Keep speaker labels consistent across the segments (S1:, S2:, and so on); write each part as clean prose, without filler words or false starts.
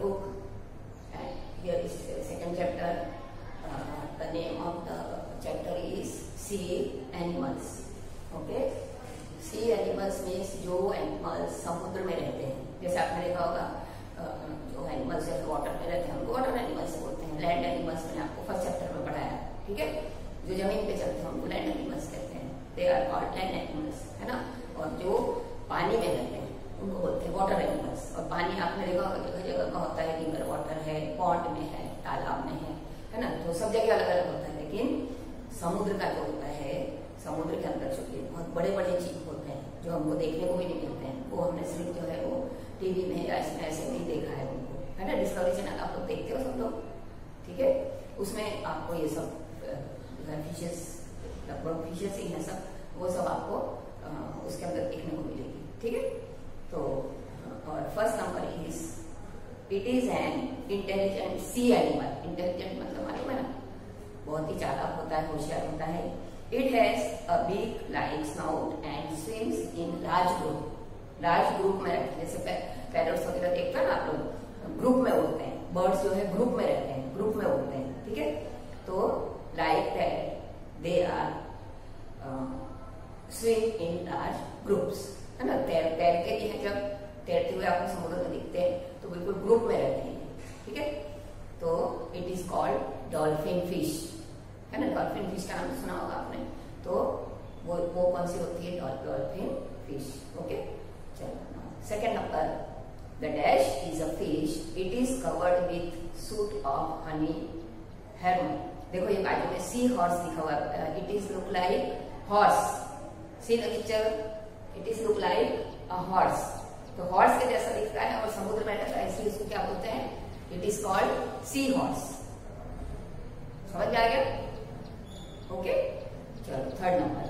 S1: book, and here is the second chapter. The name of the chapter is Sea Animals. Okay, sea animals means जो animals समुद्र में रहते हैं. जैसे आपने देखा होगा जो एनिमल्स वाटर में रहते हैं उनको वाटर एनिमल्स बोलते हैं. लैंड एनिमल्स मैंने आपको फर्स्ट चैप्टर में पढ़ाया. ठीक है, जो जमीन पे चलते हैं उनको लैंड एनिमल्स कहते हैं. They are called land animals, है ना. और जो पानी में रहते हैं उनको बोलते हैं वाटर एनिमल्स. और पानी आपने देखा होगा जगह जगह का होता है. रिवर वाटर है, पॉन्ड में है, तालाब में है ना. तो सब जगह अलग अलग होता है. लेकिन समुद्र का जो होता है, समुद्र के अंदर जो बहुत बड़े बड़े जीव होते हैं जो हमको देखने को भी नहीं मिलते हैं, वो हमने सिर्फ जो है वो टीवी में या इसमें ऐसे नहीं देखा है उनको, है ना. डिस्कवरी चैनल आप लोग देखते हो सब लोग. ठीक है, उसमें आपको ये सब फिशेस, लगभग फिशेस ही है सब, वो सब आपको उसके अंदर देखने को मिलेगी. ठीक है, तो और first number is it is an intelligent sea animal. Intelligent मतलब मालूम है ना, बहुत ही चालाक होता है, होशियार होता है. It has a big like snout and swims in large group. Large group में रहते हैं. जैसे पैरट्स वगैरह देखते हैं ना आप लोग, ग्रुप में उड़ते हैं. बर्ड्स जो है ग्रुप में रहते हैं, ग्रुप में उड़ते हैं. ठीक है, तो like that they are swim in large groups, है ना. तैरते भी हैं. जब तैरते हुए आपको समुद्र में दिखते हैं तो बिल्कुल ग्रुप में रहते हैं. ठीक है, तो it is called dolphin fish, है ना. डॉल्फिन फिश का नाम सुना होगा आपने. तो वो कौन सी होती है? Dolphin fish. ओके, चलो second number, the dash is a fish. It is covered with suit of honey herman. देखो ये बाजू में सी हॉर्स लिखा हुआ है. It is look like horse. See the picture, it is look like a horse. तो horse के जैसा दिखता है और समुद्र में रहता है, इसलिए उसको क्या बोलते हैं? It is called sea horse. समझ में आ गया? ओके, चलो third number,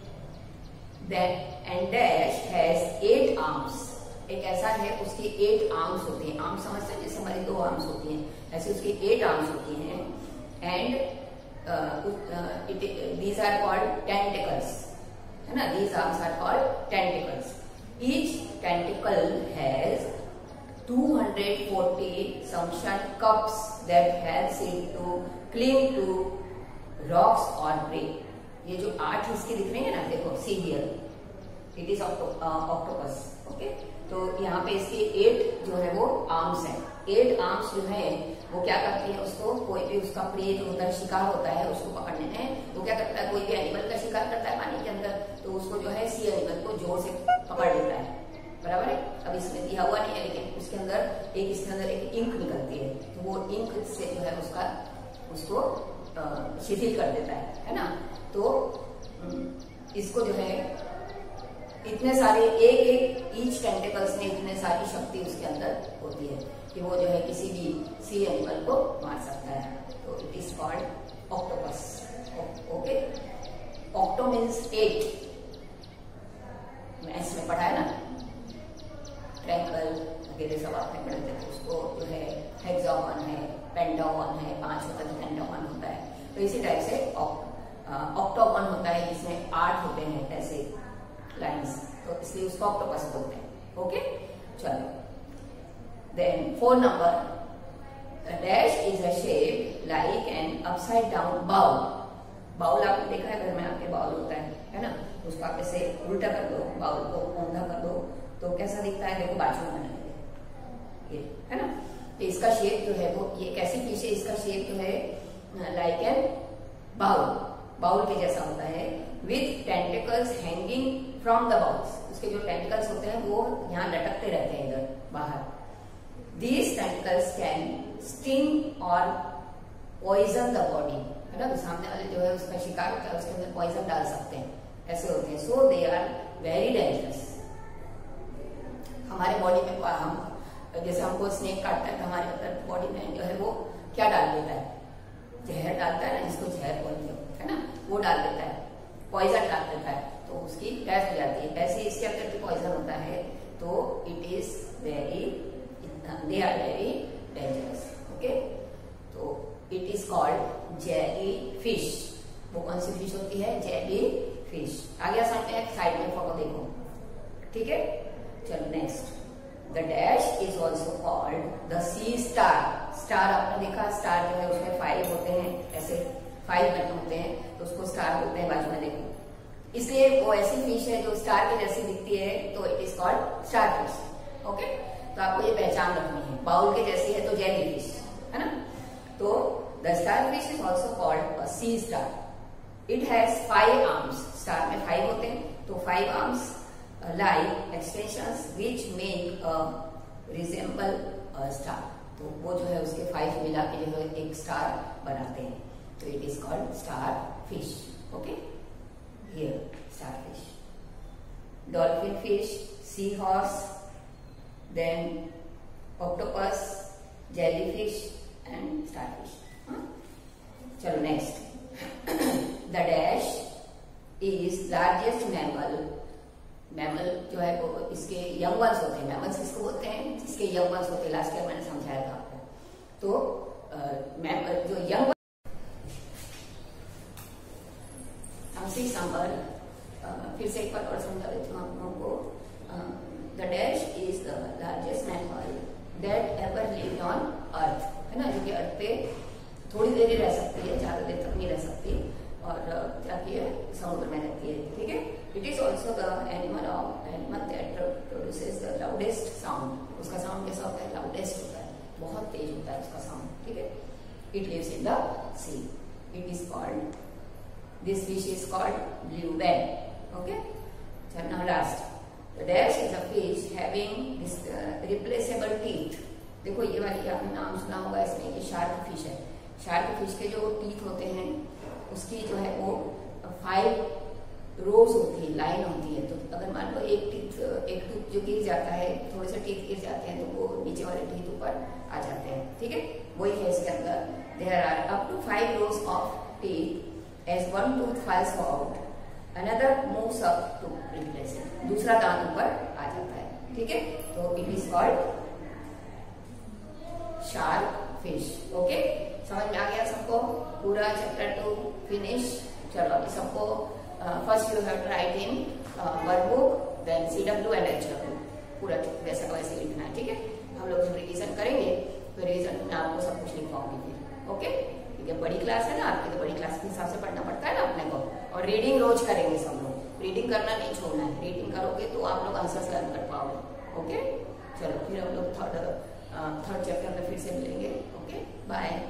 S1: that and dash has 8 arms. एक ऐसा है उसकी 8 आर्म्स होती हैं. आर्म्स समझते हैं जैसे हमारी 2 आर्म्स होती हैं, ऐसे उसकी 8 आर्म्स होती हैं. And these are called tentacles, है ना. These arms are called tentacles. Each tentacle has 240 suction cups that helps it to cling to rocks or prey. ये जो 8 इसकी दिख रही है ना, देखो see here, it is octopus. Okay, तो यहाँ पे इसके 8 जो है वो आर्म्स हैं. 8 आर्म्स जो है वो क्या करती है? उसको कोई भी उसका प्रे जो होता है, शिकार होता है, उसको पकड़ने में वो क्या करता है? कोई भी एनिमल का शिकार करता है पानी के अंदर, तो उसको जो है सी एनिमल को जोर से पकड़ लेता है. बराबर है. अब इसमें दिया हुआ नहीं है, लेकिन उसके अंदर एक इंक निकलती है, तो वो इंक से जो है उसको शिथिल कर देता है ना. तो इसको जो है इतने सारे एक ईच टेंटेकल्स में इतने सारी शक्ति उसके अंदर होती है कि वो जो है किसी भी सी एनिमल को मार सकता है. तो it is called octopus. Okay, octo means 8. Maths में पढ़ा है ना, ट्रायंगल वगैरह सब आपने पढ़े थे. तो उसको जो है हेक्सागन है, पेंटागन है, 5 होता है, पेंटागन होता है. तो इसी टाइप से ऑक्टोगन होता है जिसमें 8 होते हैं ऐसे लाइन्स, तो इसलिए उसको ऑक्टोपस बोलते हैं. ओके, चलो then 4 number, dash is a shape like an upside down bowl. Bowl आपने देखा है घर में आपके बाउल होता है ना. उसको आप ऐसे उल्टा कर दो, बाउल को ऊंधा कर दो, तो कैसा दिखता है? देखो बाजू में बनाएंगे ये, है ना. तो इसका शेप जो है वो ये कैसी फिश है? इसका शेप जो है लाइक एन बाउल के जैसा होता है, with tentacles hanging from the bowls. उसके जो टेंटिकल्स होते हैं वो यहाँ लटकते रहते हैं इधर बाहर. These tentacles can sting or poison the body, है ना. सामने वाले जो है उसका शिकार होता है, उसके अंदर पॉइजन डाल सकते हैं, ऐसे होते हैं. So they are very dangerous. हमारे बॉडी में हम जैसे हमको स्नेक काटता है तो हमारे बॉडी में जो है वो क्या डाल देता है? जहर डालता है ना, जिसको जहर बोलते हो, है ना, वो डाल देता है, पॉइजन डाल देता है, तो उसकी डेथ हो जाती है. ऐसे इसके अंदर पॉइजन होता है, तो it is very, they are very dangerous. Okay, तो it is called jelly fish. वो कौन सी फिश होती है? Jelly fish. आ गया साइड में फोटो देखो. ठीक है, चलो next, the dash is also called the sea star. Star आपने देखा, स्टार जो है उसमें 5 होते हैं, ऐसे 5 बटन होते हैं, तो उसको स्टार बोलते हैं। बाजू में देखो, इसलिए वो ऐसी फिश है जो स्टार के जैसी दिखती है, तो it is called star fish. Okay, तो आपको ये पहचान रखनी है। बाउल के जैसी है तो जेली फिश है ना। तो the star fish is also called a sea star. It has 5 arms. Star में 5 होते हैं, तो 5 arms like extensions which make a resemble a star. तो वो जो है उसके 5 मिला के जो है एक स्टार बनाते हैं, तो it is called star fish. Okay, here star fish, dolphin fish, sea horse, then octopus, jellyfish and starfish. चलो next, the dash is largest mammal. Mammal जो है वो इसके यंग वंस होते हैं। मैमल्स किसको बोलते हैं? जिसके यंग वंस होते हैं। लास्ट ईयर मैंने समझाया था आपको। तो मैमल जो यंग एग्जाम्पल फिर से एक बार और समझा देती हूँ आप लोगों को। The dash is the largest mammal that ever lived on earth, है ना, जो कि अर्थ पे थोड़ी देर ही रह सकती है, ज्यादा देर तक नहीं रह सकती, और जाती है समुद्र में रहती है। ठीक है, it is also the animal that produces the loudest sound. उसका साउंड कैसा होता है? लाउडेस्ट होता है, बहुत तेज होता है उसका साउंड। ठीक है, it lives in the sea. It is called, this fish is called blue whale. Okay, now last, the dash is a fish having this replaceable teeth. देखो ये वाली आपने नाम सुना होगा, इसमें ये शार्क फिश है। शार्क फिश के जो टीथ होते हैं उसकी जो है वो 5 रोज होती है, लाइन होती है। तो अगर मान लो एक टूथ जो गिर जाता है, थोड़े से टीथ गिर जाते हैं, तो वो नीचे वाले टीथ ऊपर आ जाते हैं। ठीक है, वही है इसके अंदर। There are up to 5 rows of teeth as one tooth falls out, another moves up to replace it. दूसरा दांत ऊपर आ जाता है। ठीक है, तो it is called shark fish. Okay, समझ में आ गया सबको? पूरा चैप्टर 2 फिनिश। चलो अभी सबको first you have to write in workbook, then CW and HW, पूरा वैसा वैसे लिखना है। ठीक है, हम लोग जब रिवीजन करेंगे तो रिवीजन में आपको सब कुछ लिखवाऊंगी फिर। ओके, ठीक है, बड़ी क्लास है ना आपकी, तो बड़ी क्लास के हिसाब से पढ़ना पड़ता है ना अपने को। और रीडिंग रोज करेंगे सब लोग, रीडिंग करना नहीं छोड़ना है। रीडिंग करोगे तो आप लोग आंसर्स लर्न कर पाओगे। ओके, चलो फिर हम लोग थर्ड चैप्टर में फिर से मिलेंगे। Okay, bye.